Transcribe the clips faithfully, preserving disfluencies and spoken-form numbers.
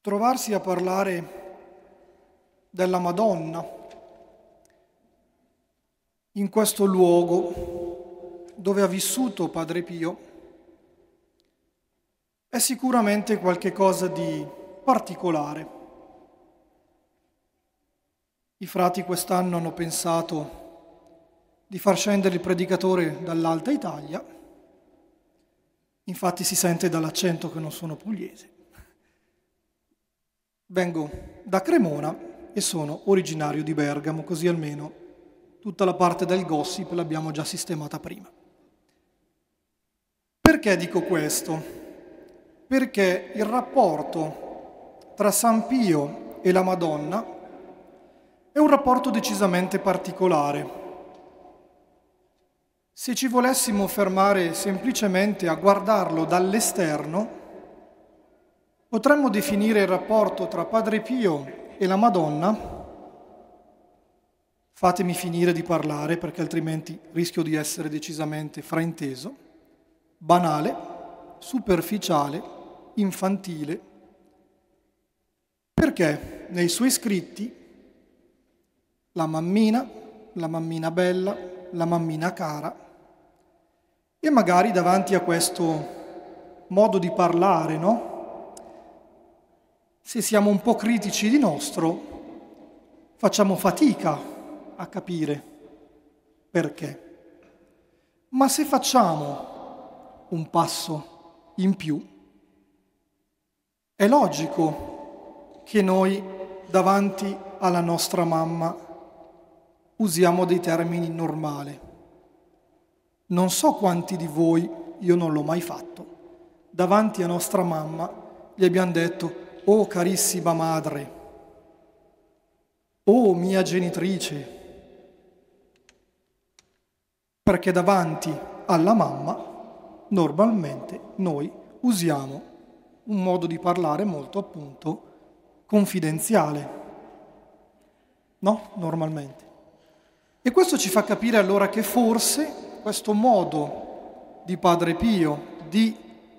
trovarsi a parlare della Madonna in questo luogo dove ha vissuto Padre Pio è sicuramente qualche cosa di particolare. I frati quest'anno hanno pensato di far scendere il predicatore dall'Alta Italia, infatti si sente dall'accento che non sono pugliese. Vengo da Cremona e sono originario di Bergamo, così almeno tutta la parte del gossip l'abbiamo già sistemata prima. Perché dico questo? Perché il rapporto tra San Pio e la Madonna è un rapporto decisamente particolare. Se ci volessimo fermare semplicemente a guardarlo dall'esterno, potremmo definire il rapporto tra Padre Pio e la Madonna, fatemi finire di parlare perché altrimenti rischio di essere decisamente frainteso, banale, superficiale, infantile, perché nei suoi scritti la mammina, la mammina bella, la mammina cara, e magari davanti a questo modo di parlare, no? Se siamo un po' critici di nostro, facciamo fatica a capire perché. Ma se facciamo un passo in più, è logico che noi davanti alla nostra mamma usiamo dei termini normali. Non so quanti di voi, io non l'ho mai fatto, davanti a nostra mamma gli abbiamo detto «Oh carissima madre», «Oh mia genitrice», perché davanti alla mamma normalmente noi usiamo un modo di parlare molto appunto confidenziale, no? Normalmente. E questo ci fa capire allora che forse questo modo di Padre Pio di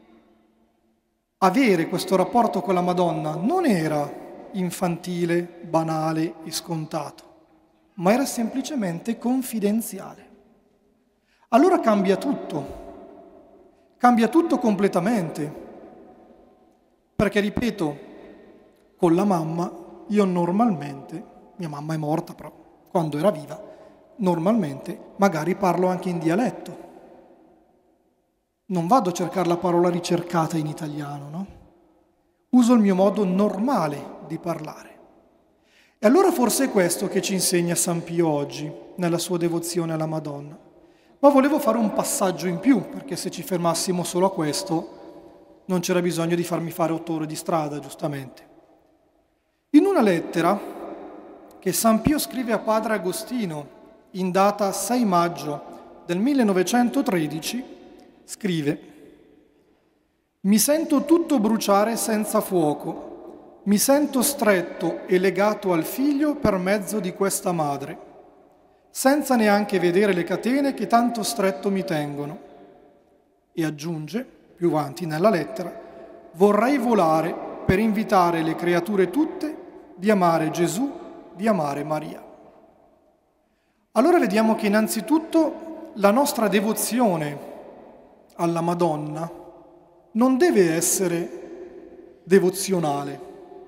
avere questo rapporto con la Madonna non era infantile, banale e scontato, ma era semplicemente confidenziale. Allora cambia tutto, cambia tutto completamente, perché ripeto, con la mamma io normalmente, mia mamma è morta però quando era viva, normalmente magari parlo anche in dialetto. Non vado a cercare la parola ricercata in italiano, no? Uso il mio modo normale di parlare. E allora forse è questo che ci insegna San Pio oggi, nella sua devozione alla Madonna. Ma volevo fare un passaggio in più, perché se ci fermassimo solo a questo, non c'era bisogno di farmi fare otto ore di strada, giustamente. In una lettera che San Pio scrive a Padre Agostino, in data sei maggio del millenovecentotredici, scrive: «Mi sento tutto bruciare senza fuoco, mi sento stretto e legato al figlio per mezzo di questa madre, senza neanche vedere le catene che tanto stretto mi tengono». E aggiunge, più avanti nella lettera, «Vorrei volare per invitare le creature tutte di amare Gesù, di amare Maria». Allora vediamo che innanzitutto la nostra devozione alla Madonna non deve essere devozionale.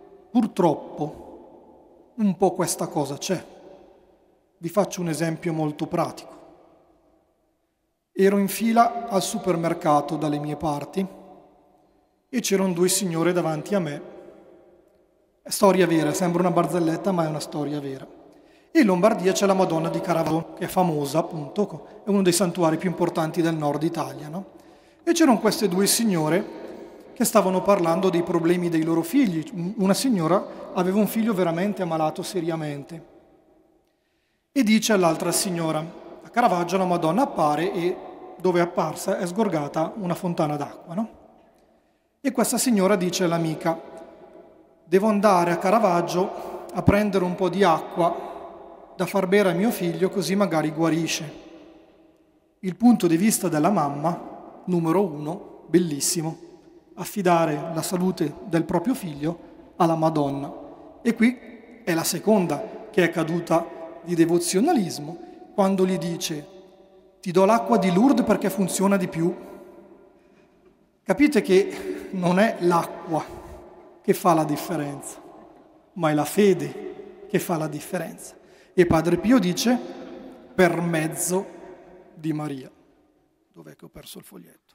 Purtroppo un po' questa cosa c'è. Vi faccio un esempio molto pratico. Ero in fila al supermercato dalle mie parti e c'erano due signore davanti a me. È storia vera, sembra una barzelletta ma è una storia vera. E in Lombardia c'è la Madonna di Caravaggio, che è famosa, appunto, è uno dei santuari più importanti del nord Italia, no? E c'erano queste due signore che stavano parlando dei problemi dei loro figli. Una signora aveva un figlio veramente ammalato seriamente. E dice all'altra signora, a Caravaggio la Madonna appare e dove è apparsa è sgorgata una fontana d'acqua, no? E questa signora dice all'amica, devo andare a Caravaggio a prendere un po' di acqua da far bere a mio figlio così magari guarisce. Il punto di vista della mamma, numero uno, bellissimo, affidare la salute del proprio figlio alla Madonna. E qui è la seconda che è caduta di devozionalismo, quando gli dice: ti do l'acqua di Lourdes perché funziona di più. Capite che non è l'acqua che fa la differenza, ma è la fede che fa la differenza. E Padre Pio dice: per mezzo di Maria. Dov'è che ho perso il foglietto?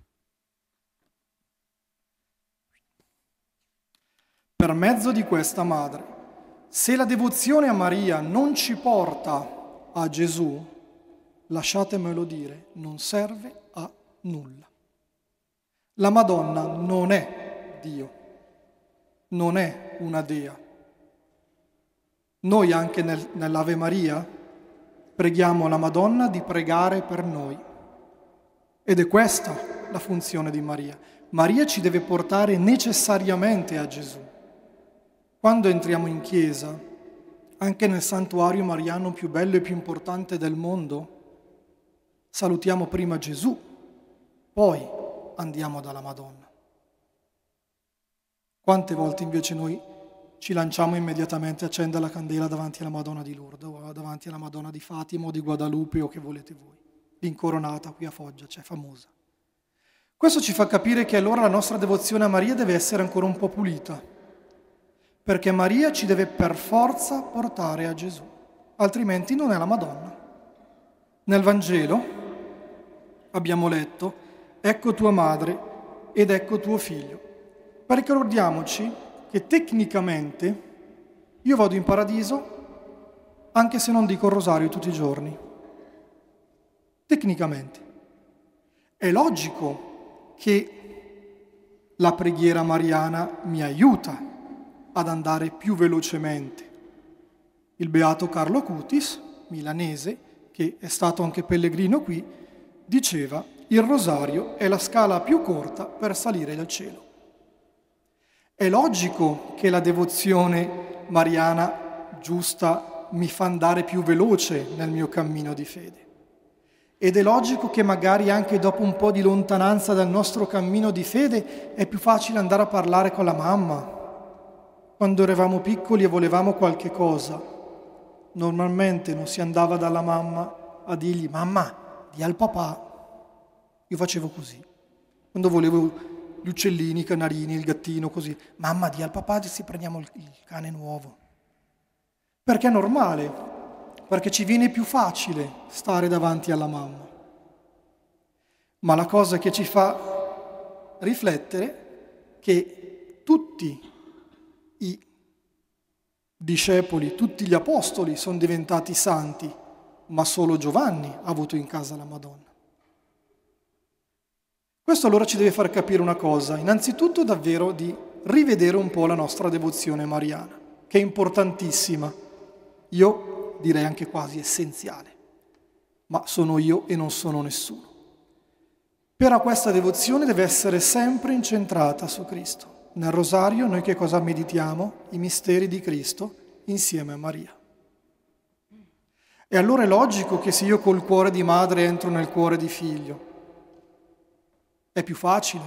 Per mezzo di questa madre. Se la devozione a Maria non ci porta a Gesù, lasciatemelo dire, non serve a nulla. La Madonna non è Dio, non è una dea. Noi anche nel, nell'Ave Maria preghiamo la Madonna di pregare per noi. Ed è questa la funzione di Maria. Maria ci deve portare necessariamente a Gesù. Quando entriamo in chiesa, anche nel santuario mariano più bello e più importante del mondo, salutiamo prima Gesù, poi andiamo dalla Madonna. Quante volte invece noi ci lanciamo immediatamente a accendere la candela davanti alla Madonna di Lourdes o davanti alla Madonna di Fatima o di Guadalupe o che volete voi. L'incoronata qui a Foggia, c'è famosa. Questo ci fa capire che allora la nostra devozione a Maria deve essere ancora un po' pulita, perché Maria ci deve per forza portare a Gesù, altrimenti non è la Madonna. Nel Vangelo abbiamo letto: ecco tua madre ed ecco tuo figlio. Ma ricordiamoci che tecnicamente io vado in paradiso anche se non dico il rosario tutti i giorni. Tecnicamente. È logico che la preghiera mariana mi aiuta ad andare più velocemente. Il beato Carlo Acutis, milanese, che è stato anche pellegrino qui, diceva: il rosario è la scala più corta per salire dal cielo. È logico che la devozione mariana giusta mi fa andare più veloce nel mio cammino di fede. Ed è logico che magari anche dopo un po' di lontananza dal nostro cammino di fede è più facile andare a parlare con la mamma. Quando eravamo piccoli e volevamo qualche cosa, normalmente non si andava dalla mamma a dirgli: mamma, di al papà. Io facevo così. Quando volevo gli uccellini, i canarini, il gattino, così: mamma, di al papà se prendiamo il cane nuovo. Perché è normale, perché ci viene più facile stare davanti alla mamma. Ma la cosa che ci fa riflettere è che tutti i discepoli, tutti gli apostoli sono diventati santi, ma solo Giovanni ha avuto in casa la Madonna. Questo allora ci deve far capire una cosa, innanzitutto davvero di rivedere un po' la nostra devozione mariana, che è importantissima, io direi anche quasi essenziale, ma sono io e non sono nessuno. Però questa devozione deve essere sempre incentrata su Cristo. Nel rosario noi che cosa meditiamo? I misteri di Cristo insieme a Maria. E allora è logico che se io col cuore di madre entro nel cuore di figlio, è più facile.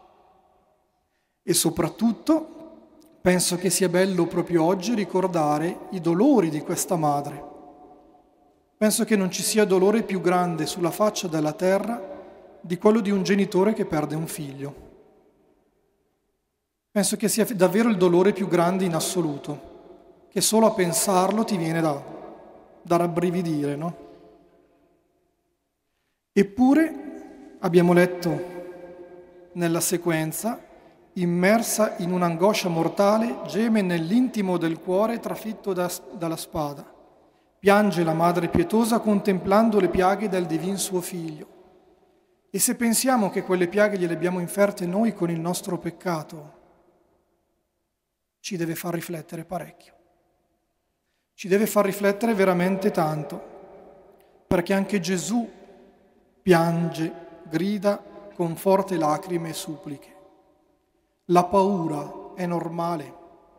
E soprattutto penso che sia bello proprio oggi ricordare i dolori di questa madre. Penso che non ci sia dolore più grande sulla faccia della terra di quello di un genitore che perde un figlio. Penso che sia davvero il dolore più grande in assoluto, che solo a pensarlo ti viene da, da rabbrividire, no? Eppure abbiamo letto nella sequenza: immersa in un'angoscia mortale, geme nell'intimo del cuore trafitto da, dalla spada. Piange la madre pietosa contemplando le piaghe del divin suo figlio. E se pensiamo che quelle piaghe gliele abbiamo inferte noi con il nostro peccato, ci deve far riflettere parecchio. Ci deve far riflettere veramente tanto, perché anche Gesù piange, grida con forti lacrime e suppliche. La paura è normale.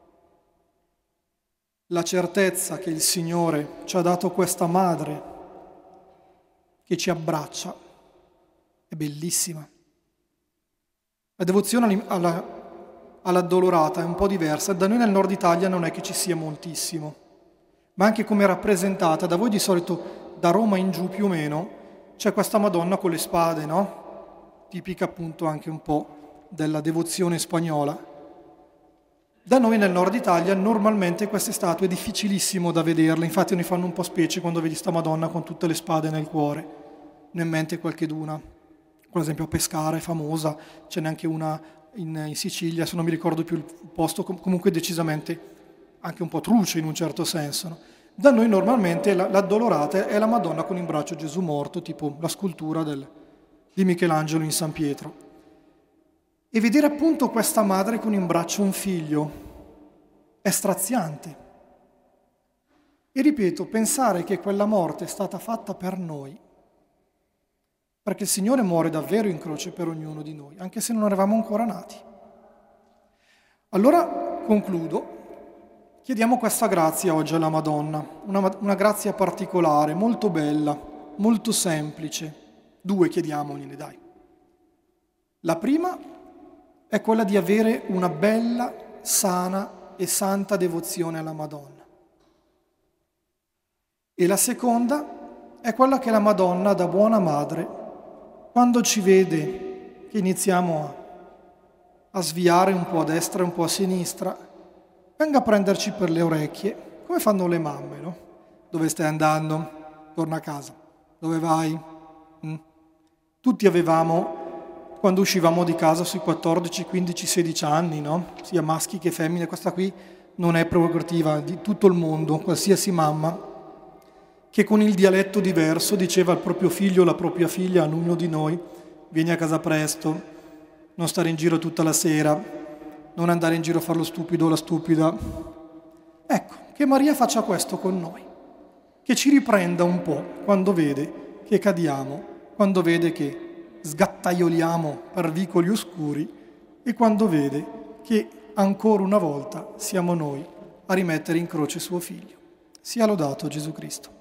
La certezza che il Signore ci ha dato questa madre che ci abbraccia è bellissima. La devozione alla all'Addolorata è un po' diversa. Da noi nel nord Italia non è che ci sia moltissimo, ma anche come è rappresentata, da voi di solito da Roma in giù più o meno, c'è questa Madonna con le spade, no? Tipica appunto anche un po' della devozione spagnola. Da noi nel nord Italia normalmente queste statue è difficilissimo da vederle, infatti ne fanno un po' specie quando vedi sta Madonna con tutte le spade nel cuore. Ne in mente qualcheduna, per esempio a Pescara è famosa, ce n'è anche una in, in Sicilia, se non mi ricordo più il posto, com- comunque decisamente anche un po' truce in un certo senso. No? Da noi normalmente la, l'Addolorata è la Madonna con in braccio Gesù morto, tipo la scultura del, di Michelangelo in San Pietro. E vedere appunto questa madre con in braccio un figlio è straziante. E ripeto, pensare che quella morte è stata fatta per noi, perché il Signore muore davvero in croce per ognuno di noi, anche se non eravamo ancora nati. Allora concludo, chiediamo questa grazia oggi alla Madonna, una, una grazia particolare, molto bella, molto semplice. Due chiediamogliene, dai. La prima è quella di avere una bella, sana e santa devozione alla Madonna. E la seconda è quella che la Madonna, da buona madre, quando ci vede che iniziamo a, a sviare un po' a destra e un po' a sinistra, venga a prenderci per le orecchie, come fanno le mamme, no? Dove stai andando? Torna a casa. Dove vai? Mm? Tutti avevamo, quando uscivamo di casa sui quattordici, quindici, sedici anni, no? Sia maschi che femmine, questa qui non è prerogativa di tutto il mondo, qualsiasi mamma, che con il dialetto diverso diceva al proprio figlio o alla propria figlia, a ognuno di noi, vieni a casa presto, non stare in giro tutta la sera, non andare in giro a fare lo stupido o la stupida. Ecco, che Maria faccia questo con noi, che ci riprenda un po' quando vede che cadiamo, quando vede che sgattaioliamo per vicoli oscuri e quando vede che ancora una volta siamo noi a rimettere in croce suo figlio. Sia lodato Gesù Cristo.